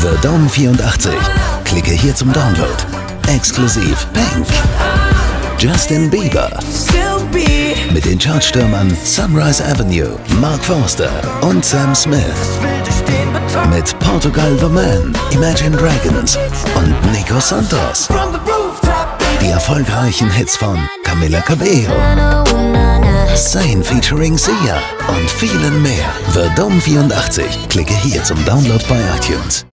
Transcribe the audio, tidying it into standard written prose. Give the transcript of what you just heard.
The Dome 84. Klicke hier zum Download. Exklusiv Pink. Justin Bieber. Mit den Chartstürmern Sunrise Avenue, Mark Forster und Sam Smith. Mit Portugal The Man, Imagine Dragons und Nico Santos. Die erfolgreichen Hits von Camila Cabello, Zayn featuring Sia und vielen mehr. The Dome 84. Klicke hier zum Download bei iTunes.